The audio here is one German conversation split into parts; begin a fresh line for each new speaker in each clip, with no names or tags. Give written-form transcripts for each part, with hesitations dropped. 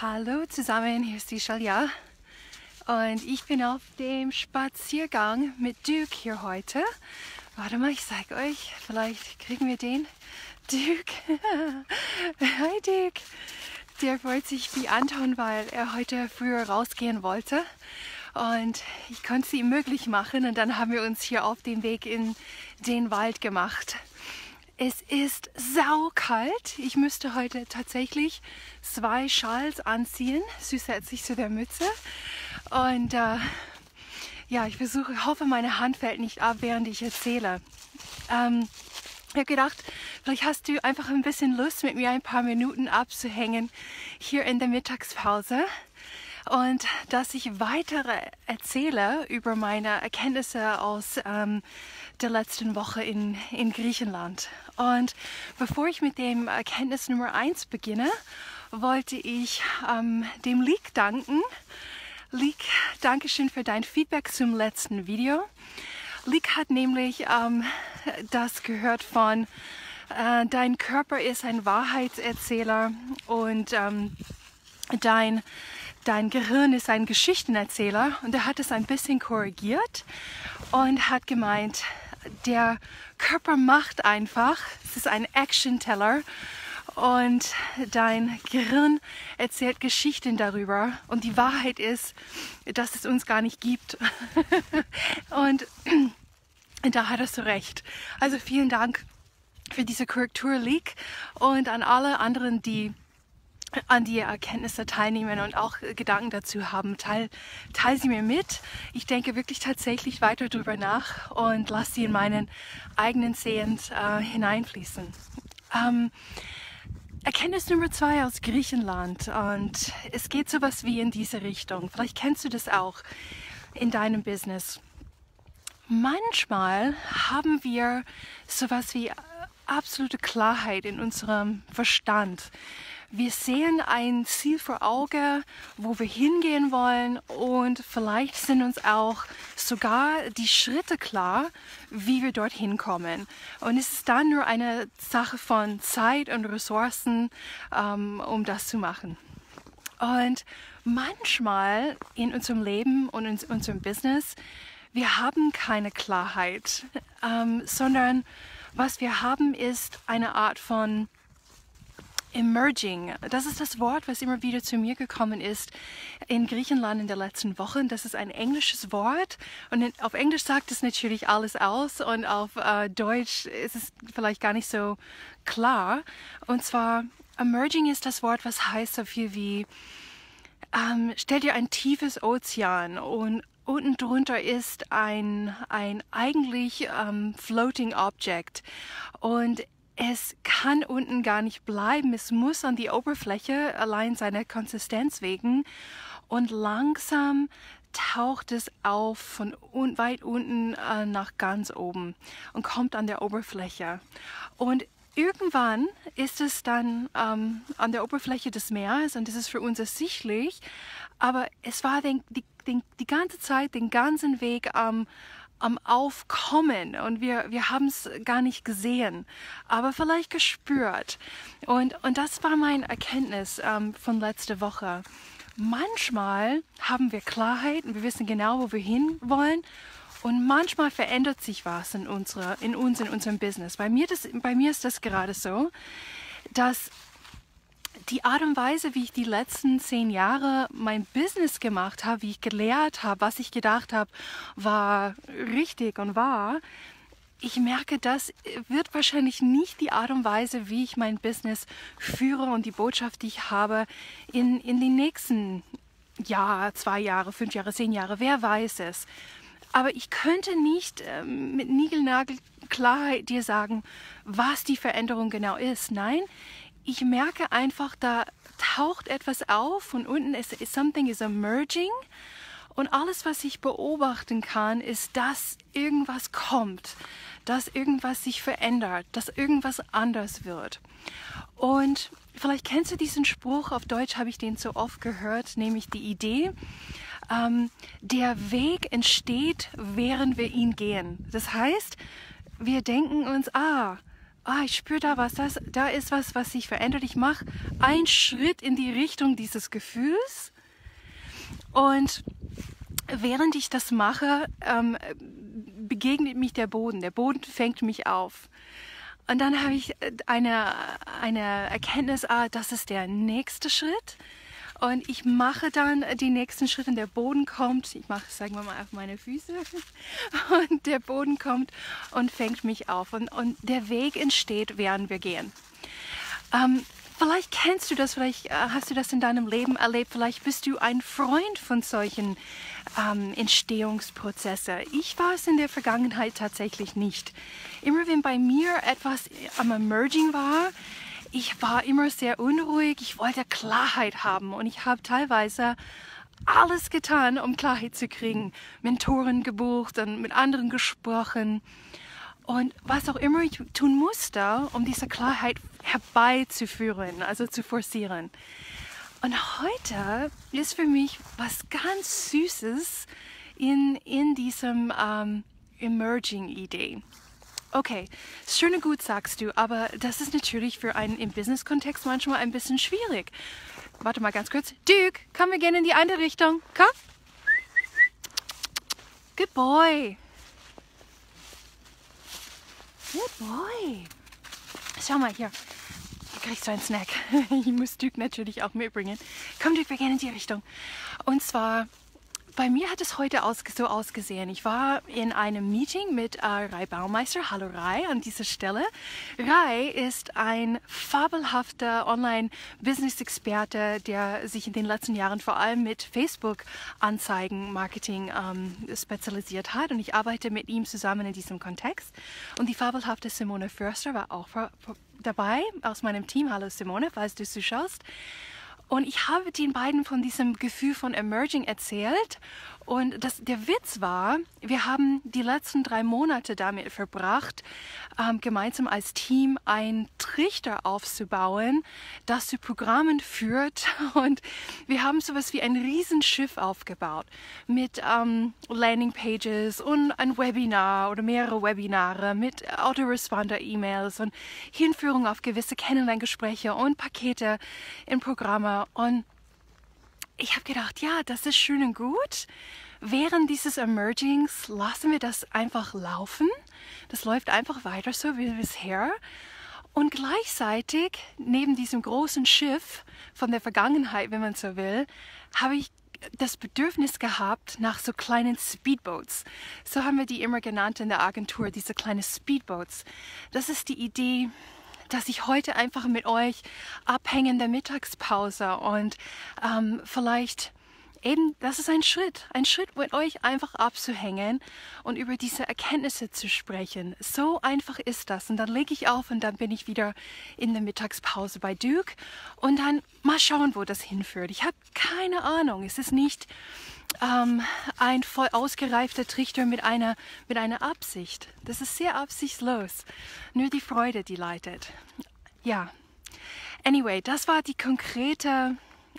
Hallo zusammen, hier ist die Shalja und ich bin auf dem Spaziergang mit Duke hier heute. Warte mal, ich zeige euch, vielleicht kriegen wir den. Duke, hi Duke. Der freut sich wie Anton, weil er heute früher rausgehen wollte und ich konnte es ihm möglich machen und dann haben wir uns hier auf den Weg in den Wald gemacht. Es ist saukalt. Ich müsste heute tatsächlich 2 Schals anziehen, zusätzlich zu der Mütze. Und ja, ich hoffe, meine Hand fällt nicht ab, während ich erzähle. Ich habe gedacht, vielleicht hast du einfach ein bisschen Lust, mit mir ein paar Minuten abzuhängen hier in der Mittagspause. Und dass ich weitere erzähle über meine Erkenntnisse aus der letzten Woche in Griechenland. Und bevor ich mit dem Erkenntnis Nummer 1 beginne, wollte ich dem Leek danken. Leek, Dankeschön für dein Feedback zum letzten Video. Leek hat nämlich das gehört von dein Körper ist ein Wahrheitserzähler und dein Gehirn ist ein Geschichtenerzähler, und er hat es ein bisschen korrigiert und hat gemeint, der Körper macht einfach, es ist ein Action-Teller und dein Gehirn erzählt Geschichten darüber und die Wahrheit ist, dass es uns gar nicht gibt. Und da hattest du recht. Also vielen Dank für diese Korrektur, Leek, und an alle anderen, die an die Erkenntnisse teilnehmen und auch Gedanken dazu haben. Teil sie mir mit. Ich denke wirklich tatsächlich weiter darüber nach und lasse sie in meinen eigenen Sehend hineinfließen. Erkenntnis Nummer 2 aus Griechenland, und es geht sowas wie in diese Richtung. Vielleicht kennst du das auch in deinem Business. Manchmal haben wir sowas wie absolute Klarheit in unserem Verstand. Wir sehen ein Ziel vor Augen, wo wir hingehen wollen, und vielleicht sind uns auch sogar die Schritte klar, wie wir dorthin kommen. Und es ist dann nur eine Sache von Zeit und Ressourcen, um das zu machen. Und manchmal in unserem Leben und in unserem Business, wir haben keine Klarheit, sondern was wir haben, ist eine Art von Emerging. Das ist das Wort, was immer wieder zu mir gekommen ist in Griechenland in der letzten Woche. Das ist ein englisches Wort, und auf Englisch sagt es natürlich alles aus, und auf Deutsch ist es vielleicht gar nicht so klar. Und zwar, Emerging ist das Wort, was heißt so viel wie, stell dir ein tiefes Ozean, und unten drunter ist ein eigentlich floating Object, und es kann unten gar nicht bleiben. Es muss an die Oberfläche allein seiner Konsistenz wegen, und langsam taucht es auf von weit unten nach ganz oben und kommt an der Oberfläche. Und irgendwann ist es dann an der Oberfläche des Meeres, und das ist für uns ersichtlich, aber es war die ganze Zeit, den ganzen Weg am Aufkommen, und wir haben es gar nicht gesehen, aber vielleicht gespürt. Und das war meine Erkenntnis von letzter Woche. Manchmal haben wir Klarheit und wir wissen genau, wo wir hinwollen, und manchmal verändert sich was in unserem Business. Bei mir ist das gerade so, dass die Art und Weise, wie ich die letzten 10 Jahre mein Business gemacht habe, wie ich gelehrt habe, was ich gedacht habe, war richtig und wahr. Ich merke, das wird wahrscheinlich nicht die Art und Weise, wie ich mein Business führe und die Botschaft, die ich habe, in den nächsten Jahr, 2 Jahre, 5 Jahre, 10 Jahre, wer weiß es. Aber ich könnte nicht mit Nigelnagelklarheit dir sagen, was die Veränderung genau ist. Nein, ich merke einfach, da taucht etwas auf, von unten something is emerging, und alles, was ich beobachten kann, ist, dass irgendwas kommt, dass irgendwas sich verändert, dass irgendwas anders wird. Und vielleicht kennst du diesen Spruch, auf Deutsch habe ich den so oft gehört, nämlich die Idee, der Weg entsteht, während wir ihn gehen. Das heißt, wir denken uns, ich spüre da was, da ist was, was sich verändert. Ich mache einen Schritt in die Richtung dieses Gefühls und während ich das mache, begegnet mich der Boden. Der Boden fängt mich auf. Und dann habe ich eine Erkenntnis, das ist der nächste Schritt. Und ich mache dann die nächsten Schritte und der Boden kommt, ich mache es, sagen wir mal, auf meine Füße und der Boden kommt und fängt mich auf und der Weg entsteht, während wir gehen. Vielleicht kennst du das, vielleicht hast du das in deinem Leben erlebt, vielleicht bist du ein Freund von solchen Entstehungsprozessen. Ich war es in der Vergangenheit tatsächlich nicht. Immer wenn bei mir etwas am Emerging war, ich war immer sehr unruhig, ich wollte Klarheit haben und ich habe teilweise alles getan, um Klarheit zu kriegen. Mentoren gebucht und mit anderen gesprochen und was auch immer ich tun musste, um diese Klarheit herbeizuführen, also zu forcieren. Und heute ist für mich was ganz Süßes in diesem Emerging-Idee. Okay, schön und gut, sagst du, aber das ist natürlich für einen im Business-Kontext manchmal ein bisschen schwierig. Warte mal ganz kurz. Duke, komm, wir gehen in die andere Richtung. Komm. Good boy. Good boy. Schau mal hier. Hier kriegst du einen Snack. Ich muss Duke natürlich auch mitbringen. Komm, Duke, wir gehen in die Richtung. Und zwar... Bei mir hat es heute so ausgesehen. Ich war in einem Meeting mit Rai Baumeister. Hallo Rai an dieser Stelle. Rai ist ein fabelhafter Online-Business-Experte, der sich in den letzten Jahren vor allem mit Facebook-Anzeigen-Marketing spezialisiert hat. Und ich arbeite mit ihm zusammen in diesem Kontext. Und die fabelhafte Simone Förster war auch dabei aus meinem Team. Hallo Simone, falls du zuschaust. Und ich habe den beiden von diesem Gefühl von Emerging erzählt. Und der Witz war, wir haben die letzten 3 Monate damit verbracht, gemeinsam als Team ein Trichter aufzubauen, das zu Programmen führt. Und wir haben sowas wie ein Riesenschiff aufgebaut mit Landingpages und ein Webinar oder mehrere Webinare mit Autoresponder-E-Mails und Hinführung auf gewisse Kennenlerngespräche und Pakete in Programme. Und ich habe gedacht, ja, das ist schön und gut. Während dieses Emergings lassen wir das einfach laufen. Das läuft einfach weiter so wie bisher. Und gleichzeitig, neben diesem großen Schiff von der Vergangenheit, wenn man so will, habe ich das Bedürfnis gehabt nach so kleinen Speedboats. So haben wir die immer genannt in der Agentur, diese kleinen Speedboats. Das ist die Idee, dass ich heute einfach mit euch abhänge in der Mittagspause und vielleicht eben, das ist ein Schritt mit euch einfach abzuhängen und über diese Erkenntnisse zu sprechen. So einfach ist das. Und dann lege ich auf und dann bin ich wieder in der Mittagspause bei Duke und dann mal schauen, wo das hinführt. Ich habe keine Ahnung. Es ist nicht ein voll ausgereifter Trichter mit einer Absicht. Das ist sehr absichtslos. Nur die Freude, die leitet. Ja. Anyway, das war das konkrete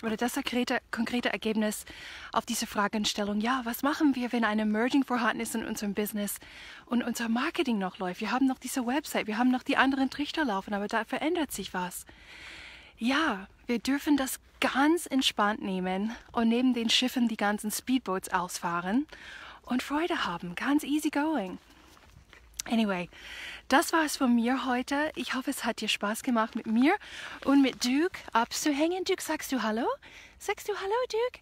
Ergebnis auf diese Fragestellung. Ja, was machen wir, wenn ein Emerging vorhanden ist in unserem Business und unser Marketing noch läuft? Wir haben noch diese Website, wir haben noch die anderen Trichter laufen, aber da verändert sich was. Ja, wir dürfen das ganz entspannt nehmen und neben den Schiffen die ganzen Speedboats ausfahren und Freude haben. Ganz easy going. Anyway, das war es von mir heute. Ich hoffe, es hat dir Spaß gemacht, mit mir und mit Duke abzuhängen. Duke, sagst du Hallo? Sagst du Hallo, Duke?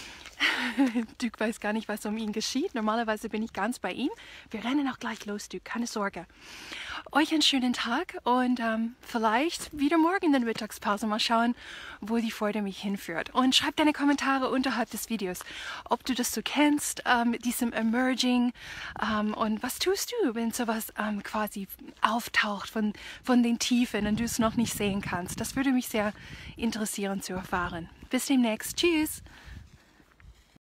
Duke weiß gar nicht, was um ihn geschieht. Normalerweise bin ich ganz bei ihm. Wir rennen auch gleich los, Duke. Keine Sorge. Euch einen schönen Tag und vielleicht wieder morgen in der Mittagspause. Mal schauen, wo die Freude mich hinführt. Und schreib deine Kommentare unterhalb des Videos, ob du das so kennst mit diesem Emerging und was tust du, wenn sowas quasi auftaucht von den Tiefen und du es noch nicht sehen kannst. Das würde mich sehr interessieren zu erfahren. Bis demnächst. Tschüss!